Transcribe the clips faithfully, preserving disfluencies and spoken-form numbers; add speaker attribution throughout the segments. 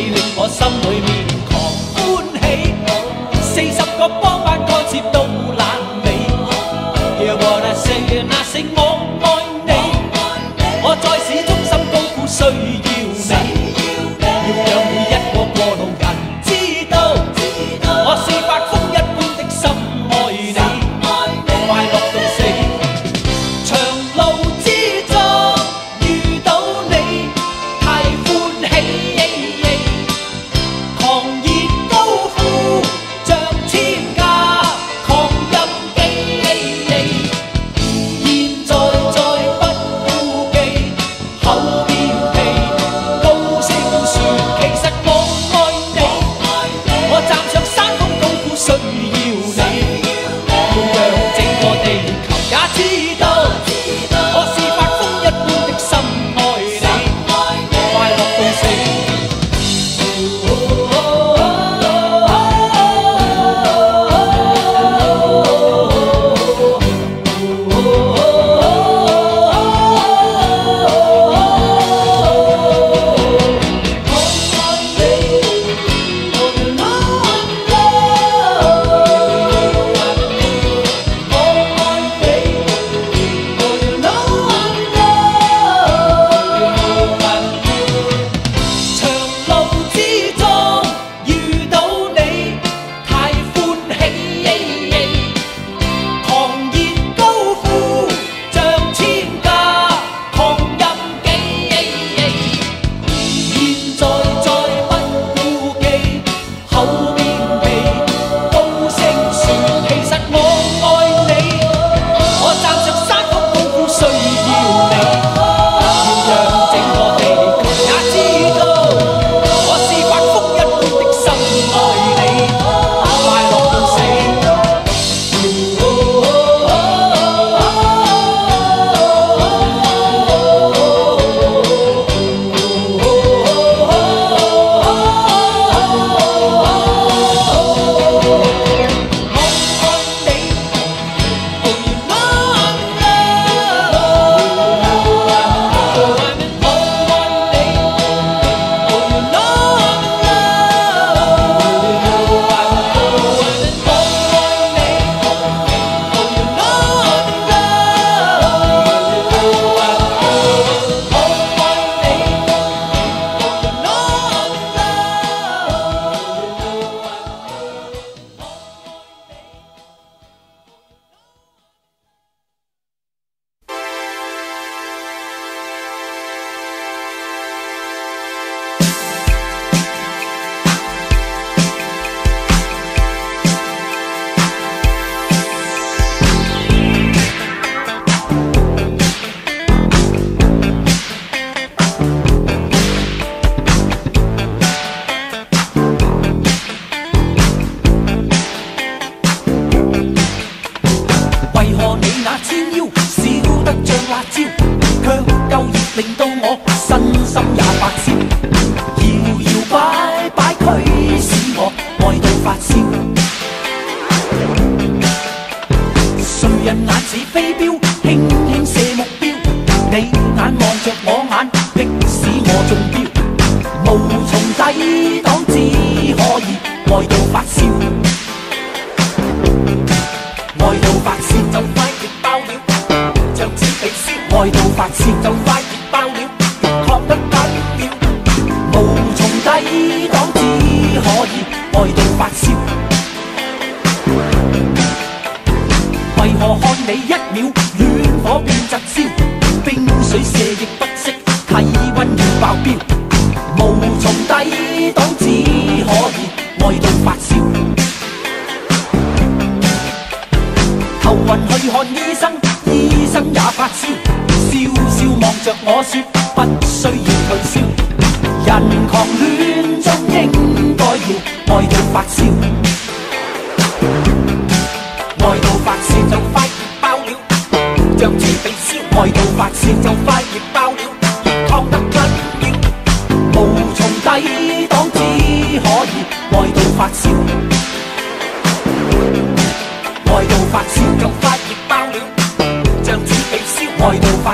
Speaker 1: 令我心裏面狂歡喜。四十個幫辦幹接到爛尾。Hear what I say， 那是我愛你，我在市中心高呼需要你，要讓每一個過路人知道，我是發瘋一般的心愛你，快樂到死。長路之中遇到你，太歡喜，狂熱高呼像千架狂音機，現在再不顧忌後面皮，高聲說其實我愛你，我站上山峰高呼需要你，要讓整個地球也知道，我是發瘋一般的心愛你，快樂到死。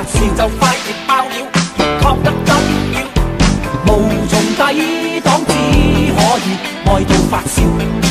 Speaker 2: 抵擋，只
Speaker 1: 發燒。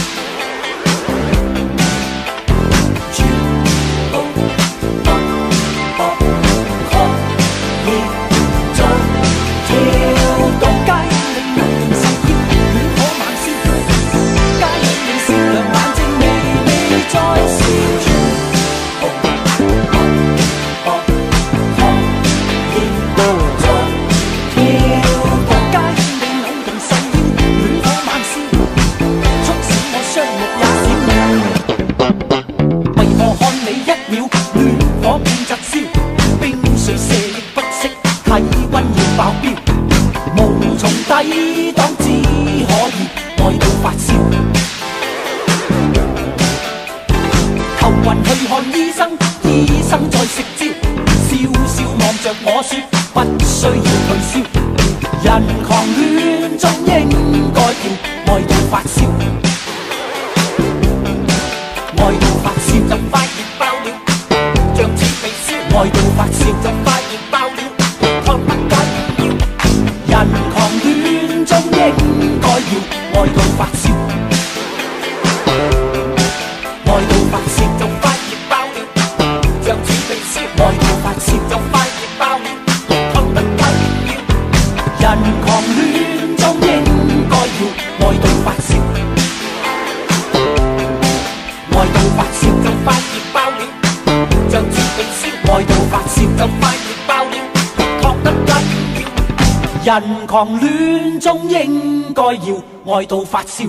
Speaker 1: 抵擋只可以愛到發燒，頭暈去看醫生，醫生在食招，笑笑望着我說不需要退燒。人狂戀中應該要愛到發燒，愛到發燒就快熱爆了，像似被燒，愛到發燒就快熱爆了，燙不緊要。人狂戀中應該要愛到發燒，愛到發燒就快熱爆了，像似被燒，愛到發燒就快熱爆了，燙得緊要。人狂戀中應該要愛到發燒，愛到發燒就快熱爆了，像似被燒，愛到發燒就快熱爆了，燙得緊要。人狂戀中應該要愛到發燒。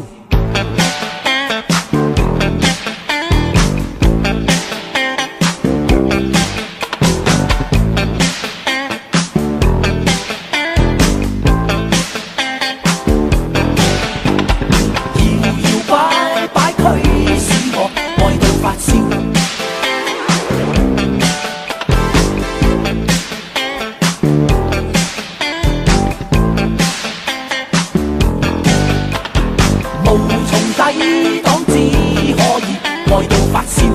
Speaker 1: 抵擋只可以愛到發燒，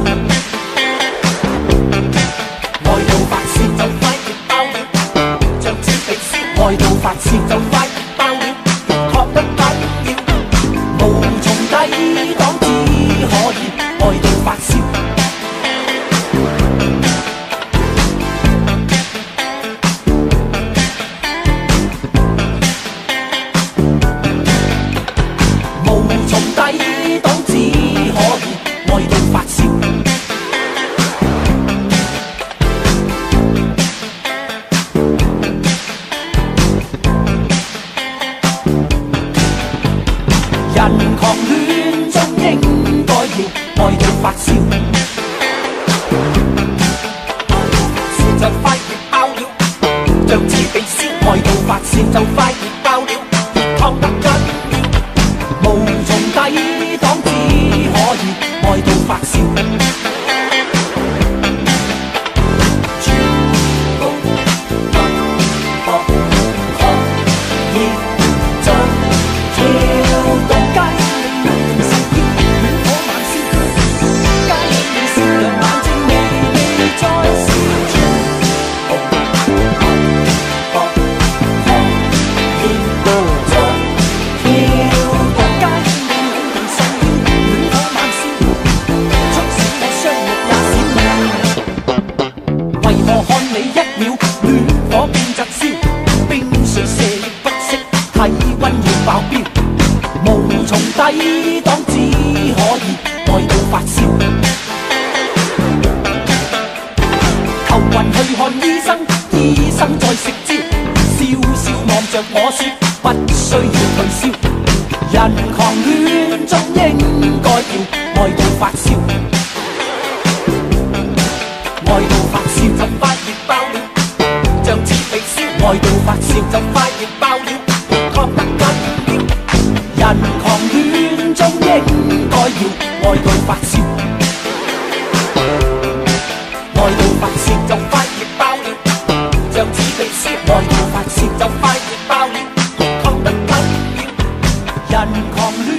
Speaker 1: 愛到發燒就快熱爆了，像似被燒，愛到發燒就快熱爆了，燙得緊要。無從抵擋只可以愛到發燒，抵擋只可以愛到發燒，人狂戀中應該要愛到發燒，就快熱爆了，像似被燒，愛到發燒就快熱爆了，燙得緊要。無從抵擋只可以愛到發燒，體溫要爆標，無從抵擋只可以愛到發燒，頭暈去看醫生，醫生在食招，笑笑望着我說不需要退燒。人狂戀中應該要愛到發燒，愛到發燒就快熱爆了，像似被燒，愛到發燒就快熱爆了，燙得緊要。人狂戀中應該要愛到發燒，愛到發燒就快熱爆了，像似被燒，愛到發燒就快熱爆了，燙得緊要。人狂戀